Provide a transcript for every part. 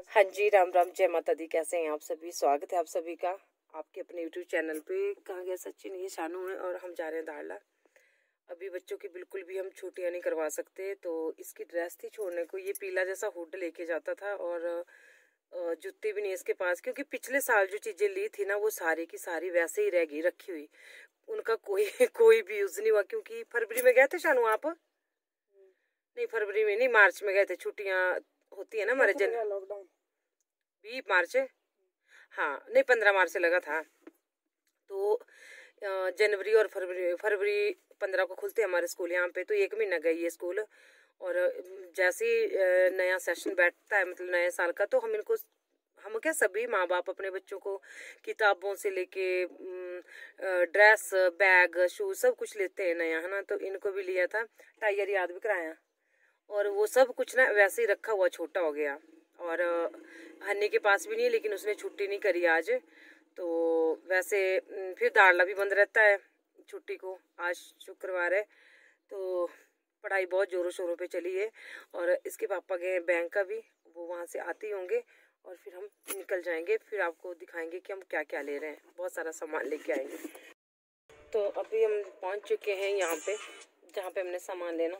हाँ जी, राम राम, जय माता दी। कैसे हैं आप सभी? स्वागत है आप सभी का आपके अपने यूट्यूब चैनल पे। कहाँ गया सचिन? ये शानू है और हम जा रहे हैं दारला। अभी बच्चों की बिल्कुल भी हम छुट्टियाँ नहीं करवा सकते, तो इसकी ड्रेस थी छोड़ने को। ये पीला जैसा हुड लेके जाता था और जूते भी नहीं इसके पास, क्योंकि पिछले साल जो चीज़ें ली थी ना वो सारी की सारी वैसे ही रह गई रखी हुई। उनका कोई कोई भी यूज़ नहीं हुआ, क्योंकि फरवरी में गए थे शानू आप? नहीं, फरवरी में नहीं, मार्च में गए थे। छुट्टियाँ होती है ना हमारे लॉकडाउन 20 मार्च। हाँ नहीं, 15 मार्च से लगा था। तो जनवरी और फरवरी 15 को खुलते हमारे स्कूल यहाँ पे। तो 1 महीना गई ये स्कूल। और जैसे ही नया सेशन बैठता है, मतलब नए साल का, तो हम क्या सभी माँ बाप अपने बच्चों को किताबों से लेके ड्रेस, बैग, शूज सब कुछ लेते हैं नया, है ना। तो इनको भी लिया था, टायर याद भी कराया। और वो सब कुछ ना वैसे ही रखा हुआ, छोटा हो गया। और हन्नी के पास भी नहीं है, लेकिन उसने छुट्टी नहीं करी आज। तो वैसे फिर दारला भी बंद रहता है छुट्टी को। आज शुक्रवार है, तो पढ़ाई बहुत ज़ोरों शोरों पे चली है। और इसके पापा गए बैंक का भी, वो वहाँ से आते ही होंगे और फिर हम निकल जाएंगे। फिर आपको दिखाएंगे कि हम क्या क्या ले रहे हैं। बहुत सारा सामान लेके आएंगे। तो अभी हम पहुँच चुके हैं यहाँ पे, जहाँ पे हमने सामान लेना।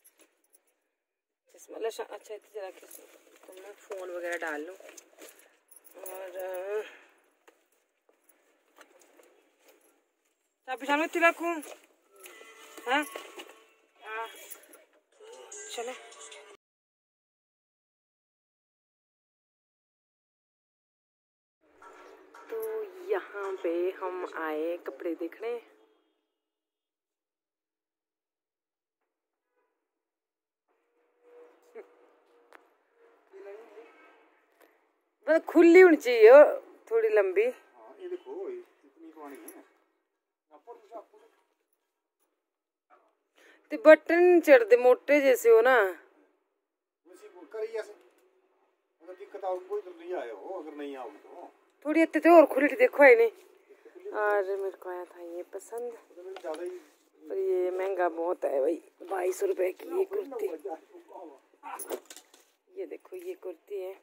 अच्छा इतनी जरा के तो मैं फ़ोन वगैरह डाल लूँ। और पिछाड़ में रखूँ। हाँ चलो। तो यहाँ पे हम आए कपड़े देखने। मतलब खुली होनी चाहिए और थोड़ी लंबी। ये देखो इतनी कहानी है। तो बटन चढ़ दे मोटे जैसे हो ना। अगर दिक्कत आओ कोई तो नहीं आए हो, अगर नहीं आओगे तो थोड़ी इतने तो और खुली देखो है नहीं। और मेरे को आया था ये पसंद, पर ये महंगा बहुत है भाई। 2200 रुपए की ये कुर्ती। ये देखो ये कुर्ती है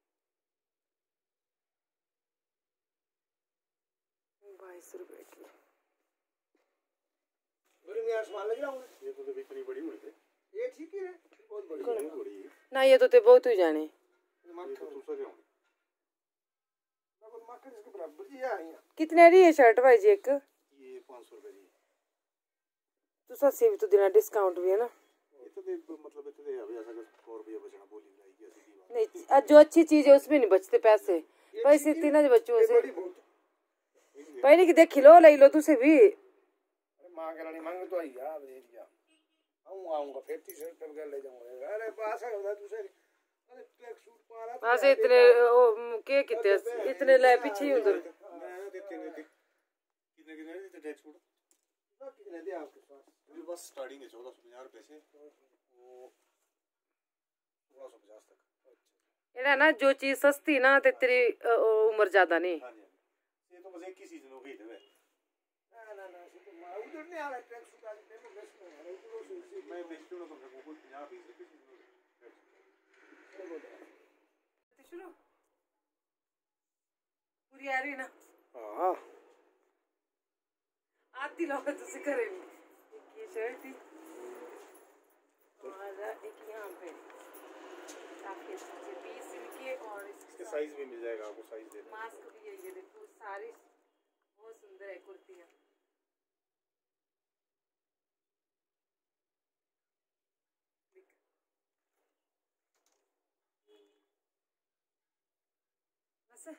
2200 रुपए की। ये तो बिक्री बड़ी हुई है। ये ठीक है, बहुत बड़ी है ना। ये तो ते बहुत ही जाने। कितने रही है शर्ट भाई जी? एक ये 500 रुपए की। तो सस्ती भी तो देना, डिस्काउंट भी है ना। ये तो मतलब इतने अभी ऐसा कुछ 4 रुपए बचना बोली जाएगी ऐसी की बात नहीं, जो अच्छी चीज है उसमें नहीं बचते पैसे। पैसे तीन बच्चों से पहले की देख लो, ले लो तुसे भी। मां के रानी मांग तो आई यार दे दिया। आऊंगा फिर 30 रुपए ले जाऊंगा। अरे पास है तुसे। अरे ट्रैक सूट पा रहा वहां से इतने के कितने इतने ले पीछे ही उधर। कितने देते ट्रैक सूट? कितने दे आपके पास? मेरे पास स्टार्टिंग है 1450 रुपए से, वो 1650 तक। ये ना जो चीज सस्ती ना ते तेरी उम्र ज्यादा नहीं। हां जी, ये तो बस एक ही सीजन हो गई है। ना तो उधर नहीं आ रहा ट्रैक सूट आज देखो बेस्ट में है। उधर मैं बेचती हूं ना, तो कोई 50 20 रुपए शुरू पूरी आ रही ना। हां आती लोग तो से करेंगे। एक ये शर्ट थी और एक यहाँ पे काफी अच्छी 20 इनके। और इसके साइज भी मिल जाएगा आपको, साइज दे देंगे। मास्क भी है, ये देखो सारी बहुत सुंदर है कुर्तियाँ। बस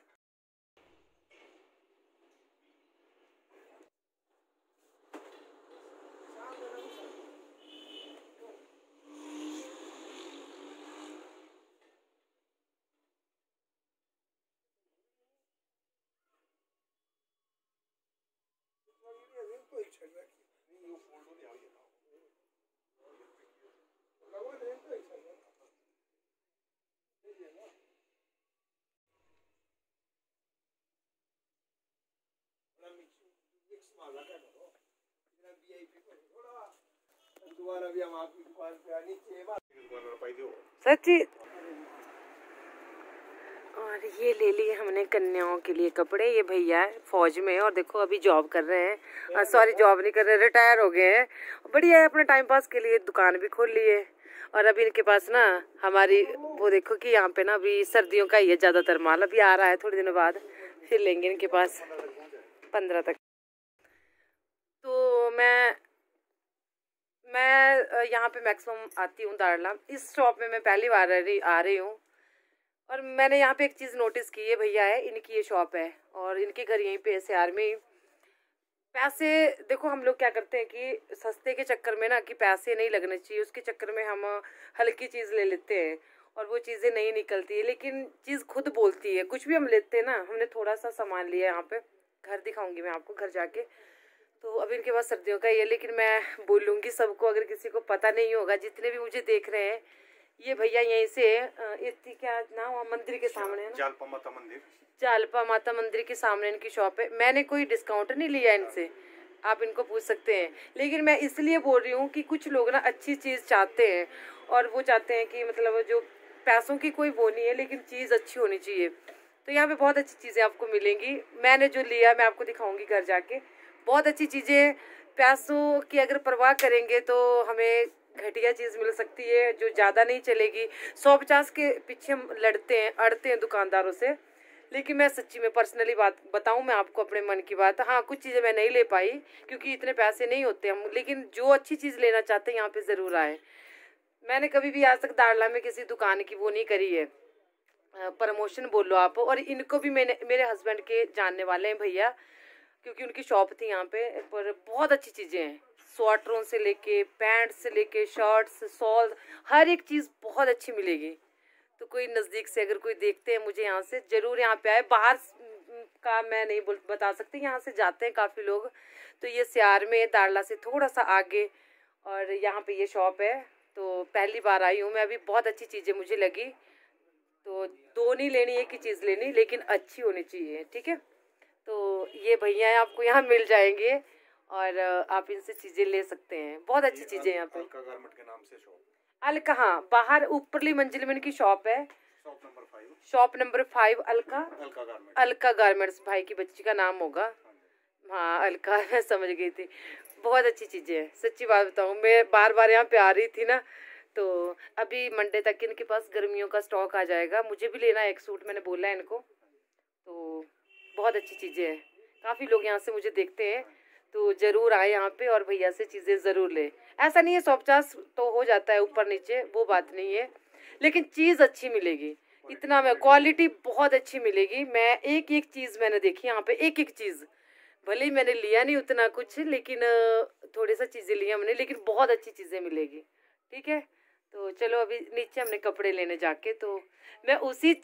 सच्ची और ये ले लिए हमने कन्याओं के लिए कपड़े। ये भैया फौज में और देखो अभी जॉब कर रहे हैं, सॉरी जॉब नहीं कर रहे, रिटायर हो गए हैं। बढ़िया है, अपने टाइम पास के लिए दुकान भी खोल ली है। और अभी इनके पास ना हमारी वो देखो कि यहाँ पे ना अभी सर्दियों का ही है ज़्यादातर माल, अभी आ रहा है, थोड़े दिनों बाद फिर लेंगे इनके पास 15 तक। तो मैं यहाँ पे मैक्सिमम आती हूँ दारला। इस शॉप में मैं पहली बार आ रही हूँ और मैंने यहाँ पे एक चीज़ नोटिस की है, भैया है इनकी ये शॉप है और इनके घर यहीं पे SAR में। पैसे देखो हम लोग क्या करते हैं कि सस्ते के चक्कर में ना कि पैसे नहीं लगने चाहिए, उसके चक्कर में हम हल्की चीज़ ले लेते हैं और वो चीज़ें नहीं निकलती है। लेकिन चीज़ खुद बोलती है, कुछ भी हम लेते हैं ना। हमने थोड़ा सा सामान लिया यहाँ पे, घर दिखाऊंगी मैं आपको घर जाके। तो अभी इनके पास सर्दियों का ही है, लेकिन मैं बोलूँगी सबको, अगर किसी को पता नहीं होगा, जितने भी मुझे देख रहे हैं, ये भैया यहीं से इतनी क्या नाम मंदिर के सामने है ना, जालपा माता मंदिर के सामने इनकी शॉप है। मैंने कोई डिस्काउंट नहीं लिया इनसे, आप इनको पूछ सकते हैं। लेकिन मैं इसलिए बोल रही हूँ कि कुछ लोग ना अच्छी चीज़ चाहते हैं और वो चाहते हैं कि मतलब जो पैसों की कोई वो नहीं है, लेकिन चीज़ अच्छी होनी चाहिए। तो यहाँ पे बहुत अच्छी चीज़ें आपको मिलेंगी। मैंने जो लिया मैं आपको दिखाऊंगी घर जाके, बहुत अच्छी चीज़ें। पैसों की अगर परवाह करेंगे तो हमें घटिया चीज़ मिल सकती है जो ज़्यादा नहीं चलेगी। 150 के पीछे हम लड़ते हैं, अड़ते हैं दुकानदारों से। लेकिन मैं सच्ची में पर्सनली बात बताऊं मैं आपको, अपने मन की बात, हाँ कुछ चीज़ें मैं नहीं ले पाई क्योंकि इतने पैसे नहीं होते हम, लेकिन जो अच्छी चीज़ लेना चाहते हैं यहाँ पे ज़रूर आए। मैंने कभी भी आज तक दारला में किसी दुकान की वो नहीं करी है, प्रमोशन बोल लो आप। और इनको भी मेरे हस्बैंड के जानने वाले हैं भैया, क्योंकि उनकी शॉप थी यहाँ पे। पर बहुत अच्छी चीज़ें हैं, स्वेटरों से लेके पैंट से लेके शर्ट्स, शॉल, हर एक चीज़ बहुत अच्छी मिलेगी। तो कोई नज़दीक से अगर कोई देखते हैं मुझे यहाँ से, ज़रूर यहाँ पे आए। बाहर का मैं नहीं बता सकती, यहाँ से जाते हैं काफ़ी लोग। तो ये SAR में दारला से थोड़ा सा आगे और यहाँ पे ये शॉप है। तो पहली बार आई हूँ मैं, अभी बहुत अच्छी चीज़ें मुझे लगी। तो दो नहीं लेनी, एक ही चीज़ लेनी, लेकिन अच्छी होनी चाहिए, ठीक है। तो ये भैया आपको यहाँ मिल जाएंगे और आप इनसे चीज़ें ले सकते हैं, बहुत अच्छी चीज़ें यहाँ पे। अलका गारमेंट के नाम से शॉप, अलका, हाँ बाहर ऊपरली मंजिल में इनकी शॉप है, शॉप नंबर 5 अलका गारमेंट्स। भाई की बच्ची का नाम होगा, हाँ अलका, मैं समझ गई थी। बहुत अच्छी चीज़ें हैं, सच्ची बात बताऊँ, मैं बार बार यहाँ पे आ रही थी ना। तो अभी मंडे तक इनके पास गर्मियों का स्टॉक आ जाएगा। मुझे भी लेना है एक सूट, मैंने बोला है इनको। तो बहुत अच्छी चीज़ें हैं, काफ़ी लोग यहाँ से मुझे देखते हैं। तो ज़रूर आए यहाँ पे और भैया से चीज़ें ज़रूर ले। ऐसा नहीं है 150 तो हो जाता है ऊपर नीचे, वो बात नहीं है, लेकिन चीज़ अच्छी मिलेगी। इतना मैं क्वालिटी बहुत अच्छी मिलेगी। मैं एक एक चीज़ मैंने देखी यहाँ पे, एक एक चीज़, भले ही मैंने लिया नहीं उतना कुछ, लेकिन थोड़ी सा चीज़ें ली हमने, लेकिन बहुत अच्छी चीज़ें मिलेगी, ठीक है। तो चलो अभी नीचे हमने कपड़े लेने जाके, तो मैं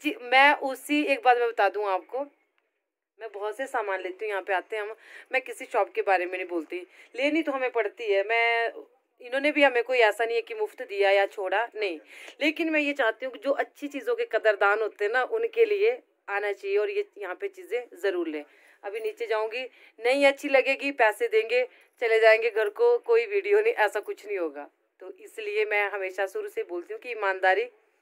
उसी एक बात मैं बता दूँ आपको, मैं बहुत से सामान लेती हूँ यहाँ पे आते हैं हम। मैं किसी शॉप के बारे में नहीं बोलती, लेनी तो हमें पड़ती है। इन्होंने भी हमें कोई ऐसा नहीं है कि मुफ्त दिया या छोड़ा, नहीं। लेकिन मैं ये चाहती हूँ कि जो अच्छी चीज़ों के कदरदान होते हैं ना, उनके लिए आना चाहिए और ये यहाँ पे चीज़ें ज़रूर लें। अभी नीचे जाऊँगी, नहीं अच्छी लगेगी, पैसे देंगे, चले जाएंगे घर को, कोई वीडियो नहीं, ऐसा कुछ नहीं होगा। तो इसलिए मैं हमेशा शुरू से बोलती हूँ कि ईमानदारी,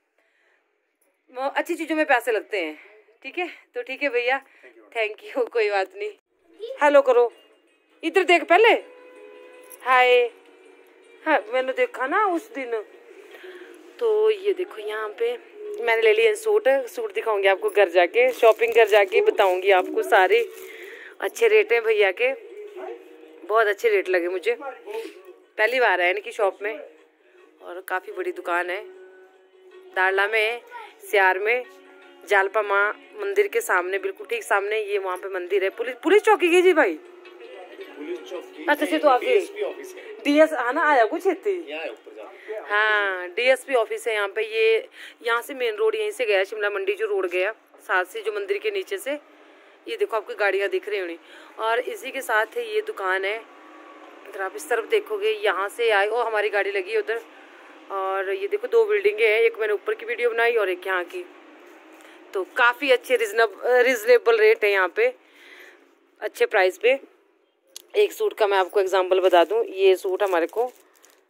अच्छी चीज़ों में पैसे लगते हैं, ठीक है। तो ठीक है भैया, थैंक यू, कोई बात नहीं। हेलो करो, इधर देख पहले, हाय। हाँ मैंने देखा ना उस दिन। तो ये देखो यहाँ पे मैंने ले लिया सूट दिखाऊंगी आपको घर जाके, शॉपिंग घर जाके बताऊंगी आपको सारी। अच्छे रेट हैं भैया के, बहुत अच्छे रेट लगे मुझे। पहली बार है इनकी शॉप में और काफ़ी बड़ी दुकान है दारला में, SAR में, जालपा माँ मंदिर के सामने, बिल्कुल ठीक सामने ये वहाँ पे मंदिर है। पुलिस चौकी की जी भाई, पुलिस चौकी अच्छा तो आगे DS आना आया कुछ इतनी, हाँ DSP ऑफिस है यहाँ पे। ये यहाँ से मेन रोड यहीं से गया, शिमला मंडी जो रोड गया साथ से, जो मंदिर के नीचे से, ये देखो आपको गाड़ियाँ दिख रही होनी। और इसी के साथ है ये दुकान है, अगर आप इस तरफ देखोगे यहाँ से आए, ओ हमारी गाड़ी लगी है उधर। और ये देखो 2 बिल्डिंगें हैं, एक मैंने ऊपर की वीडियो बनाई और एक यहाँ की। तो काफ़ी अच्छे रिजनेबल रेट है यहाँ पे, अच्छे प्राइस पे। एक सूट का मैं आपको एग्जांपल बता दूँ, ये सूट हमारे को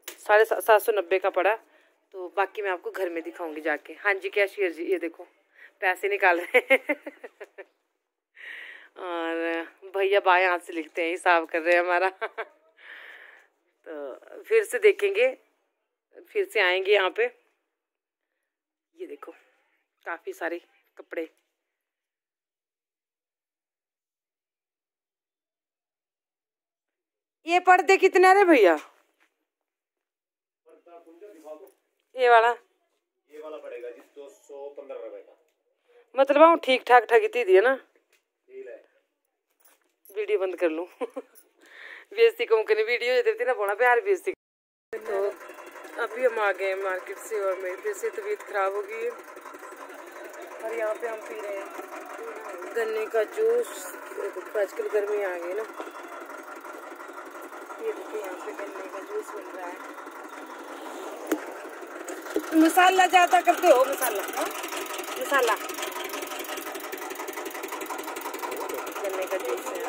790 का पड़ा। तो बाकी मैं आपको घर में दिखाऊंगी जाके। हाँ जी कैशियर जी, ये देखो पैसे निकाल रहे हैं और भैया बाएं हाथ से लिखते हैं, हिसाब कर रहे हैं हमारा तो फिर से देखेंगे, फिर से आएंगे यहाँ पे। ये देखो काफ़ी सारे कपड़े। ये पर्दे कितने रे भैया? ये वाला पड़ेगा जी 215 रुपए का। मतलब हम ठीक ठाक ठगी दिए ना। वीडियो बंद कर लूँ बेइज्जती कम करनी, वीडियो देती ना बोला प्यार बेइज्जती। तो अभी हम आ गए मार्केट से और मेरी फिर से तबीयत खराब हो गई है और यहाँ पे हम पी रहे हैं गन्ने का जूस। देखो आजकल गर्मी आ गई ना, ये देखिए यहाँ पे गन्ने का जूस मिल रहा है। मसाला ज़्यादा करते हो? मसाला मसाला गन्ने का जूस है।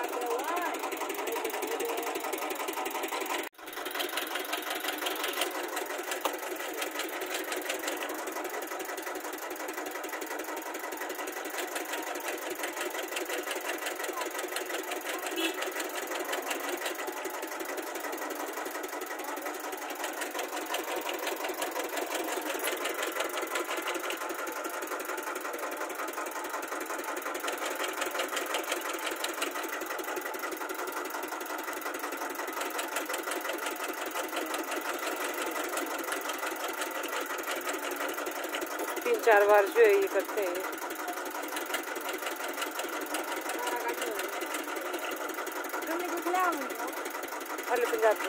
तीन चार बार जो है ये करते हैं। अरे 50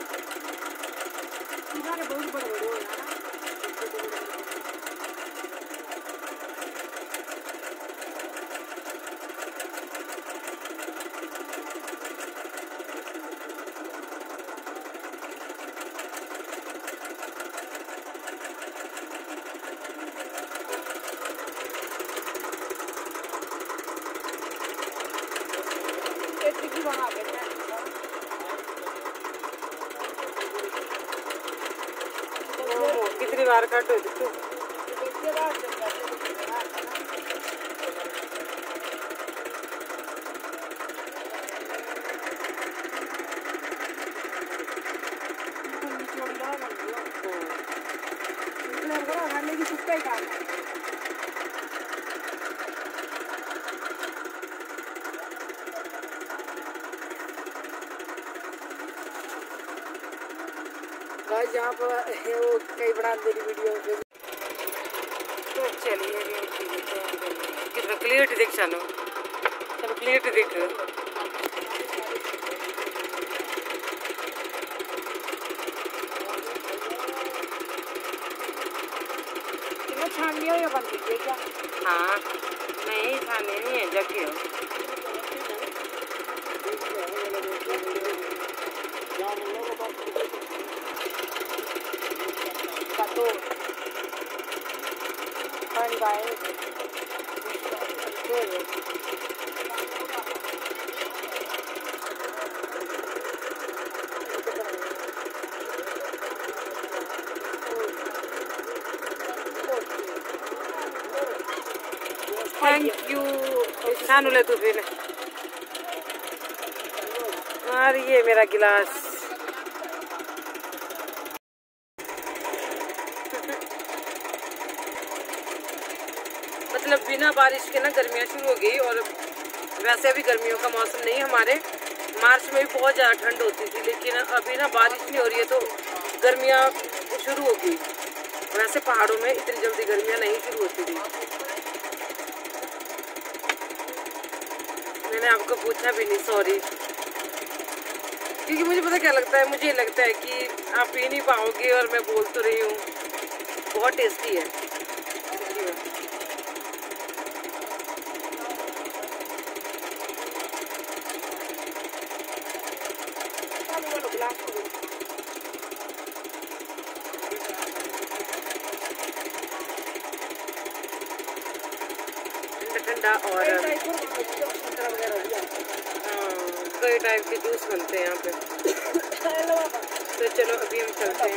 कितनी बार काटो देखो। गाइस यहाँ पर वो कई बना मेरी वीडियो में। तो चलिए कितना क्लियरिटी देख चलो, चलो क्लियरिटी देख। छाननी हो या बन दीजिए क्या? हाँ नहीं छाननी नहीं है, जग हो। थैंक यू शानू ले तू फिर। और ये मेरा गिलास मतलब बिना बारिश के ना गर्मियाँ शुरू हो गई। और वैसे अभी गर्मियों का मौसम नहीं, हमारे मार्च में भी बहुत ज़्यादा ठंड होती थी, लेकिन अभी ना बारिश नहीं हो रही है तो गर्मियाँ शुरू हो गई। वैसे पहाड़ों में इतनी जल्दी गर्मियाँ नहीं शुरू होती थी। मैंने आपको पूछा भी नहीं, सॉरी, क्योंकि मुझे पता क्या लगता है, मुझे लगता है कि आप पी नहीं पाओगे और मैं बोल तो रही हूँ। बहुत टेस्टी है। ठंडा और कई टाइप के जूस बनते हैं यहाँ पे। तो चलो अभी हम चलते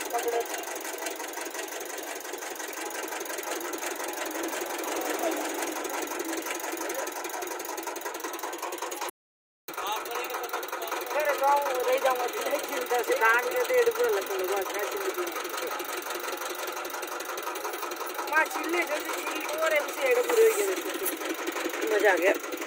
हैं। रही जाऊंगा तो चिंता से कान के तेड़ पूरा लगेगा अच्छा चिल्ली मां चिल्ले जो चिल्ली और ऐसे एड़ पूरे हो गए मजा आ गया।